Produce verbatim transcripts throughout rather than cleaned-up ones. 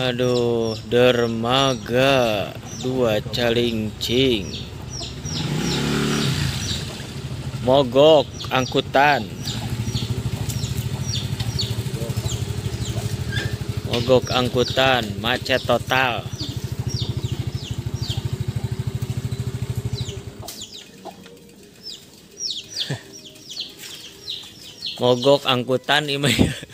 Aduh, dermaga dua Calincing, mogok angkutan, mogok angkutan, macet total. Mogok angkutan ini.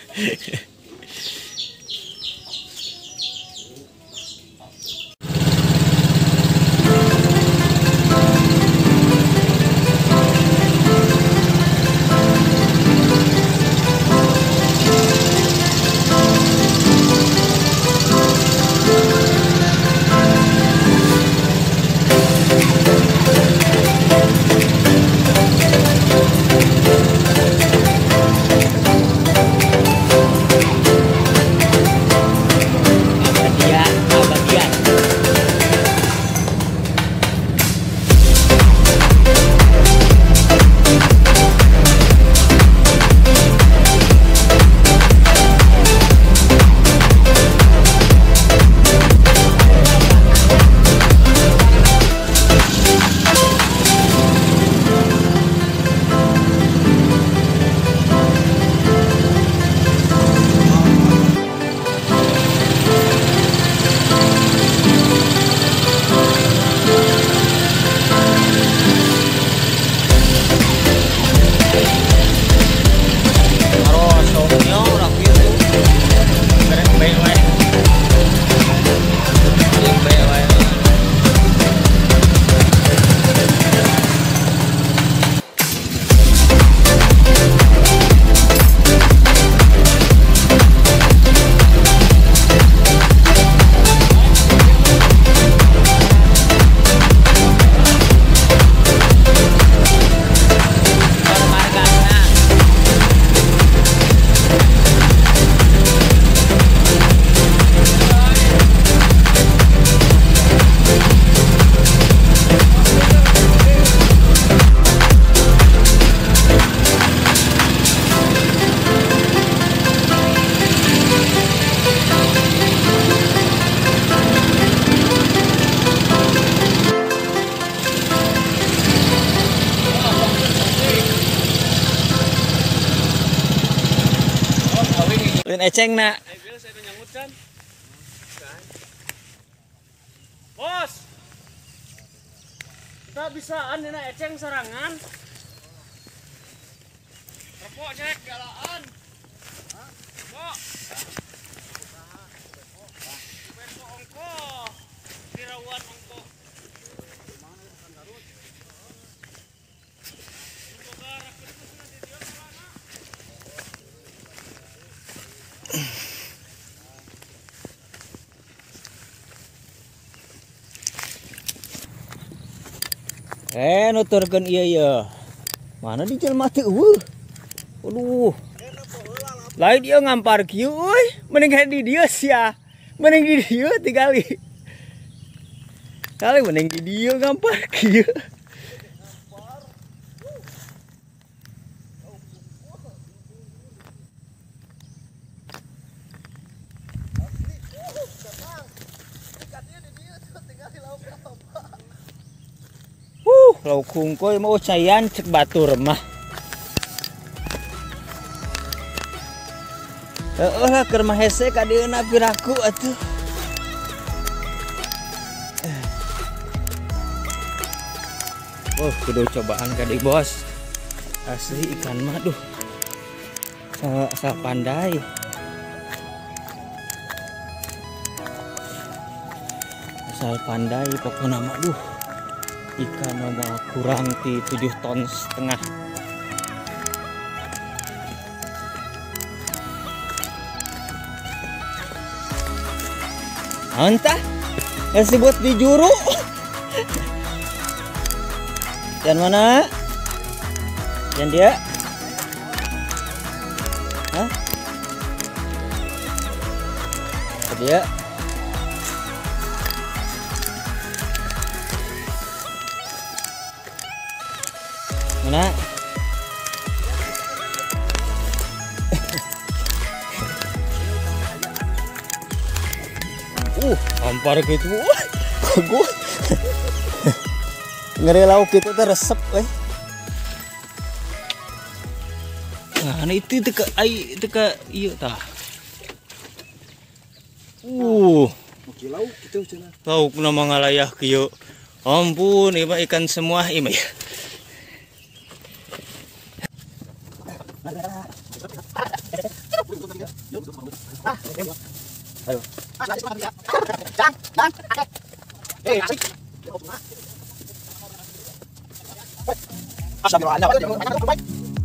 Eceng nak. Bos, kita bisaan ini eceng serangan. Repok cek galaan. Kok? Besok ongko, dirawan ongko. Eh, nuturkan iya ya. Mana di jelma teh eueuh. Aduh. Lain dia ngampar kieu euy, mending di dieu sia. Mending di dieu tigali. Kali mending di dieu ngampar kieu. Uh, lauk kungkoy mau cayan cek batur mah. Heeh lah keur mah hese ka dieuna piraku atuh. Oh, kudu cobaan ka deui bos. Asli ikan mah duh. Sa, sa pandai. Asal pandai pokokna mah duh. Ikan mah kurang di tujuh ton setengah. Entah, ngasih buat di juru. Yang mana? Yang dia? Hah? Dia? Mana? Uh, hampar gitu. Wah, bagus. Ngeri lauk itu teh resep eh. Nah, itu teka ai teka ieu tah. Uh, lauk gitu cenah. lauk nama ngalayah kieu. Ampun, ieu mah ikan semua ieu mah. Ayo. Jang, jang. Eh, asik. Astagfirullah.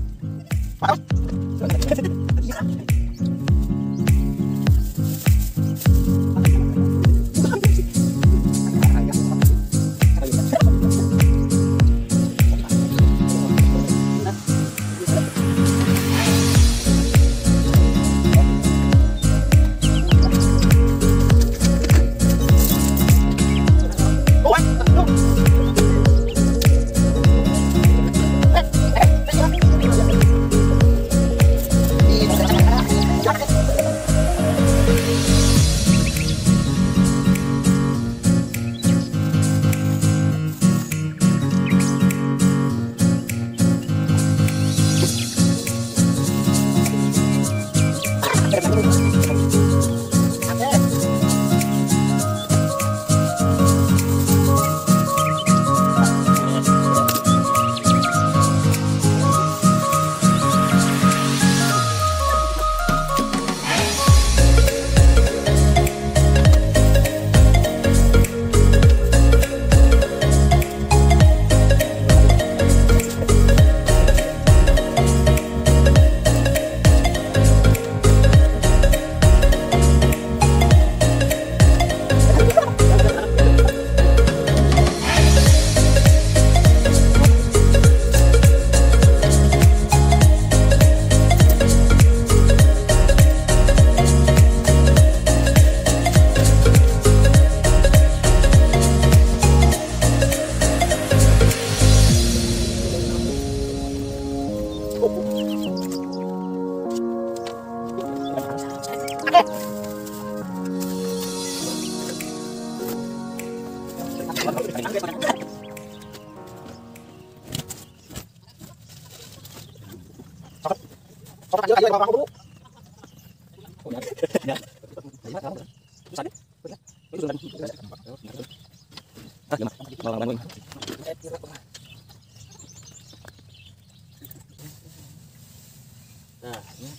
Nah, ya.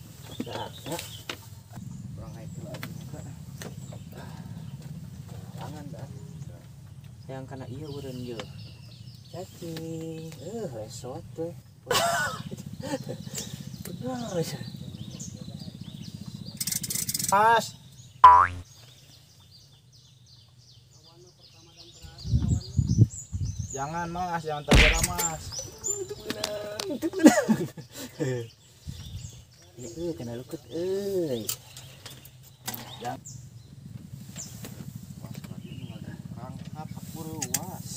Nah, ya. Tangan dah. Yang kena iya urun je. Cacing. Eh, resort tuh. Benar. Mas. Jangan mas, jangan tergerak mas. Itu benar. Ya, eh, kena lukut, eh. Jangan. Rangkap buruas.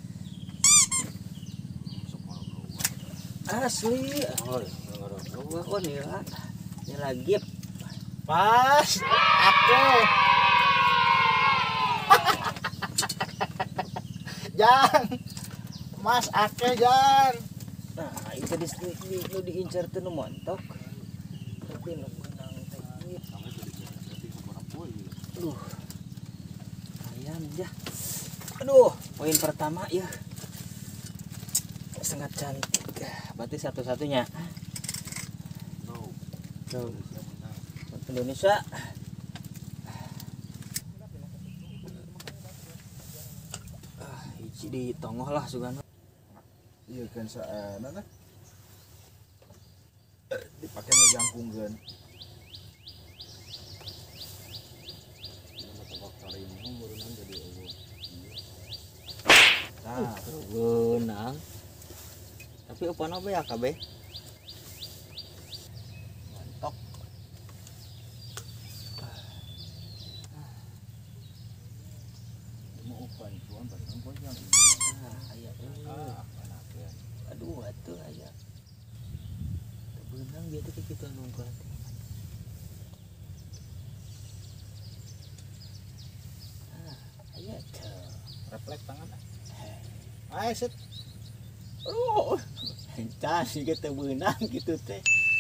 Asli. Oh, ngorok oh nih lah. Ini lagi. Pas, aku. Jangan. Mas, ake jangan. Nah, itu di di lu diincar tuh montok. Tapi lu menang tadi. Aduh. Ayam ya. Aduh, poin pertama ya. Sangat cantik. Berarti satu-satunya. Tuh. Indonesia. Ah, hiji di tongoh lah sugana. Iya kan saena teh. Dipake nu jangkungkeun. Nah, beunang. Tapi upana bae kabeh. Mantap. Mau upan tuan bareng pojang. Ah, aya eueuh. Aduh, atuh aya. Beunang bieu teh kitu nungguan. Plek tangan. Ayo set. Aduh. Cas kita beunang gitu teh.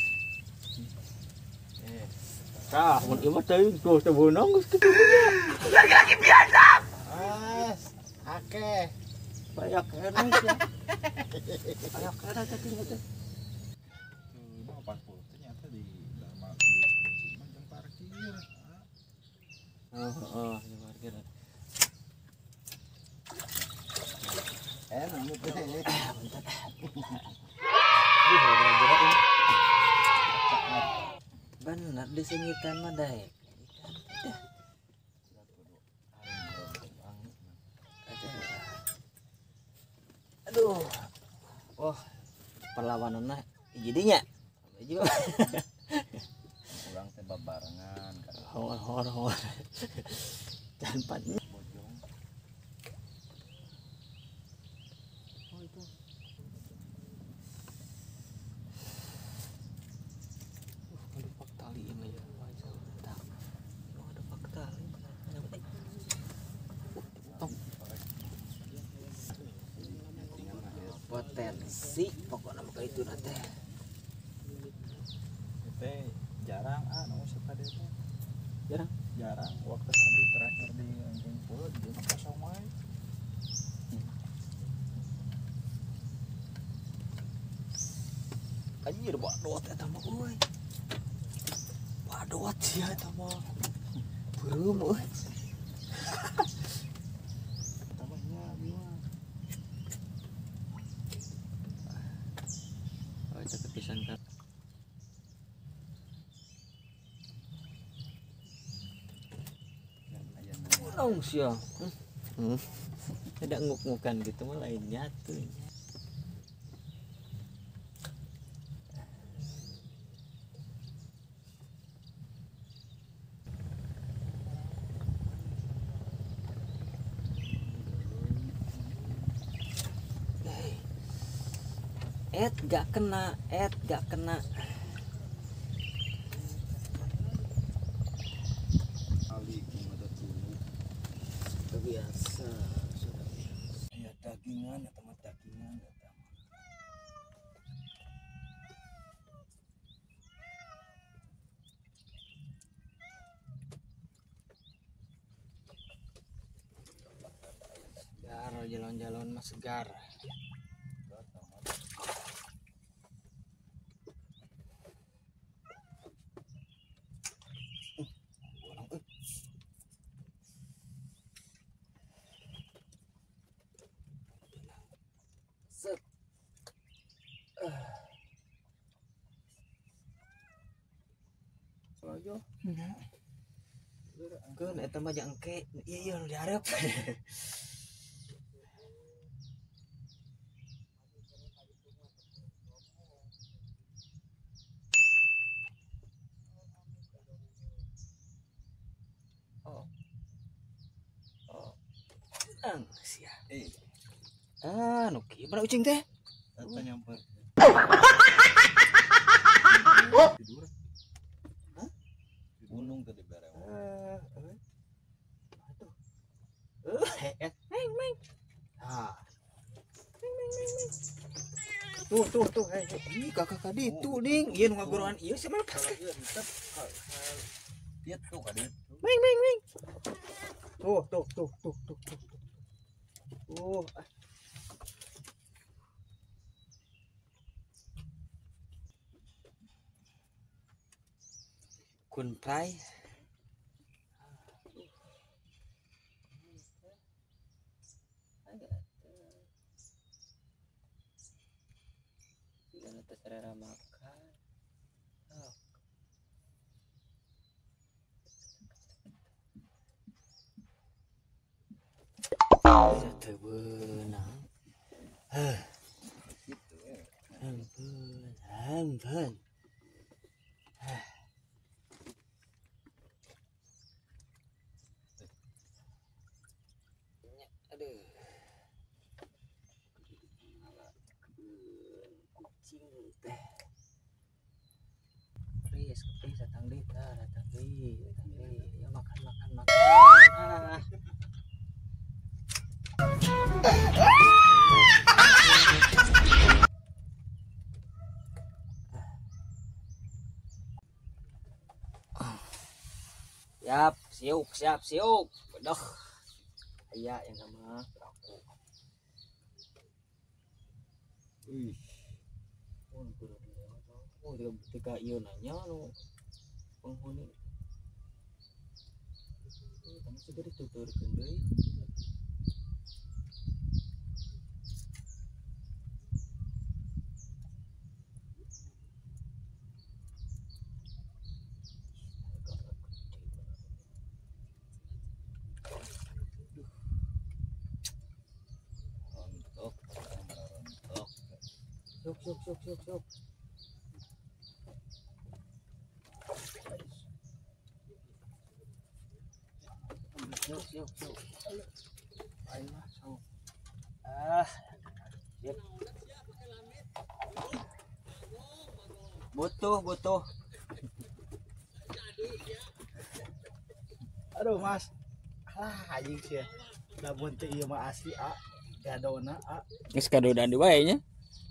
Eh. Tah, mun ieu mah teuing tuh teh beunang geus kitu nya. Lagi-lagi biasa. As, akeh. Banyak kena ya. Banyak kena teh teh. Tuh, empat puluh ternyata di Dharma di Ciman jam parkir. Oh, oh, di parkir. Eh, nemu teh. Bener disengitan mah daek. Aduh. Wah, perlawanannya jadinya. Pulang teh babarengan kan. Hor hor hor. Tanpa Bojong. oh itu. Uh, ada pak tali ini ya. Wajah tak. Oh, ada pak tali. Oh. Potensi pokoknya mah itu nanti. Teh jarang ah nu suka dia teh. Jarang. Jarang waktu tadi terakhir di anjing pulau di kosong wae. Anjir badot eta mah euy. Badot sia eta mah. Beureum euy. Tamanya gimana? Oh, itu kepisan kan. Untung sia. Hmm. Ada nguk-ngukan gitu mah lain nyatu. Ed gak kena, Ed gak kena. Ali kumaha dulu. Biasa, sudah biasa. Ya dagingan atau mah dagingan eta mah. Segar, jalan-jalan mah segar. Set. Ayo. Keun eta mah jangke. Iya iya nu dihareup. Oh. Oh. Ang sia. Eh, Ah, nu kieu mana ucing teh? eta nyamper. Tidur. Hah? Gunung tadi bareng. Eh, eh. Aduh. Eh, eh, meng meng. Ah. Meng meng meng meng. Tuh tuh tuh, eh, eh. Ih, kakak kadi itu ding. Ieu nu ngagoroan ieu sih mah pas. Tiet tuh kadit. Meng meng meng. Tuh tuh tuh tuh tuh tuh. Tuh. Kun prai. Tidak terserah makan. Satu benang. Hah. Ampun, ampun. Aduh. Kucing teh. Please, please datang di, datang di, datang di. Ya makan, makan, makan. Ah. Siap, siuk, siap, siuk. Bedah. Iya yang nama aku. Ih. Oh, dia ketika ieu nanya nu penghuni. Kamu sudah dituturkeun deui. Rontok, rontok. Sok, sok, sok, sok, sok. Sok, sok, sok. Ayo, sok. Ah, siap. Butuh, butuh. Aduh mas, ah anjing sih ya. Lamun teh ieu mah asli a, gadona a. Geus kadodan di wae nya.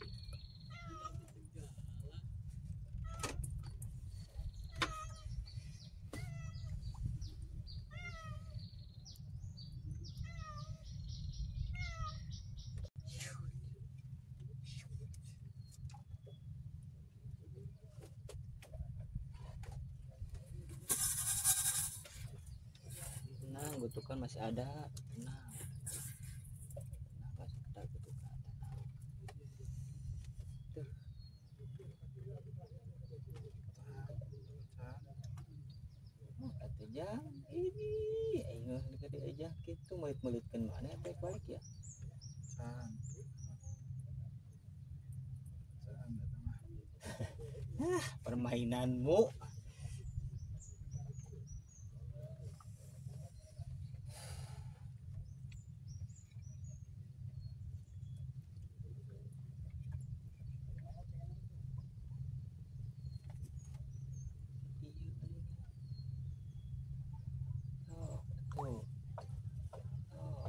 Tenang, gutukan masih ada. Tenang. Tenang, masih ada gutukan. Tuh. Oh, kata jang ini, ayo dekat aja gitu melit-melitkan mana baik balik ya. San. San eta mah. Ah, permainanmu. Oh, tuh. Oh.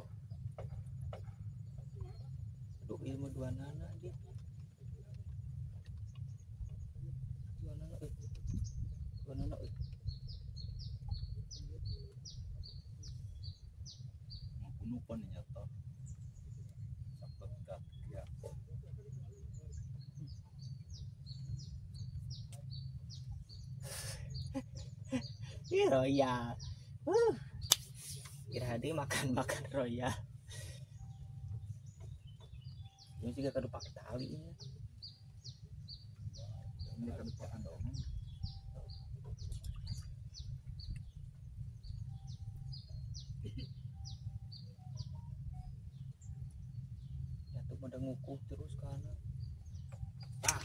Aduh, ilmu dua nana dia. Dua nana, eh. Dua nana, eh. Punupan nyata. Sampai dak ya. Ih, royal. Uh. Kira hadi makan-makan royal. Ini juga kado pakai tali ya. Ini kan pakan dong. Ya tuh pada ngukuh terus karena. Ah.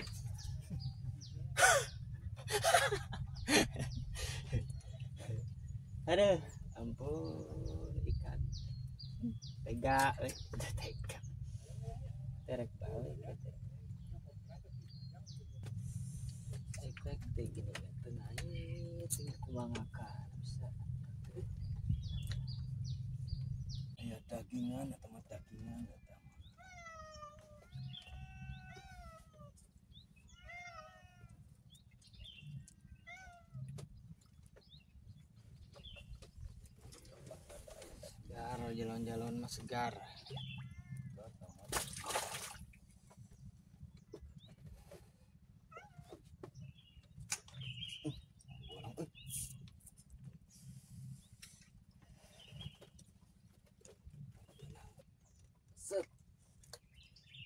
Aduh, ampun ikan. Tega, eh, udah tega. Terek balik gitu. Efek teh gini ya, tenang tinggal kumangakan bisa. Ya dagingan atau mah dagingan eta mah. Segar, jalan-jalan mas segar. Set.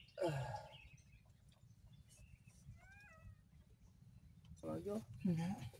Uh. Soalnya.